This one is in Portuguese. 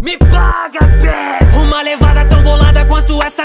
Me paga, bitch. Uma levada tão bolada quanto essa